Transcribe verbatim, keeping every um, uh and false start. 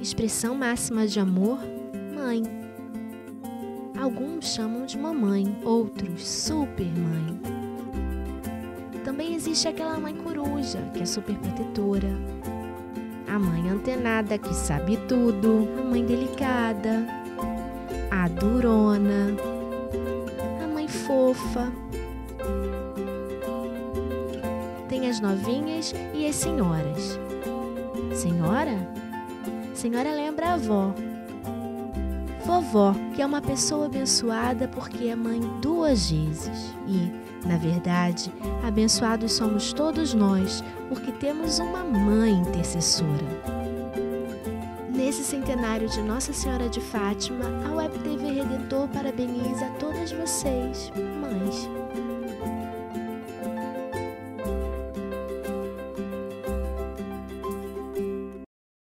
Expressão máxima de amor, mãe. Alguns chamam de mamãe, outros super mãe. Também existe aquela mãe coruja, que é super protetora. A mãe antenada, que sabe tudo. A mãe delicada. A durona. A mãe fofa. Tem as novinhas e as senhoras. Senhora? Senhora lembra a avó. Vovó, que é uma pessoa abençoada porque é mãe duas vezes. E, na verdade, abençoados somos todos nós porque temos uma mãe intercessora. Nesse centenário de Nossa Senhora de Fátima, a Web T V Redentor parabeniza a todas vocês, mães.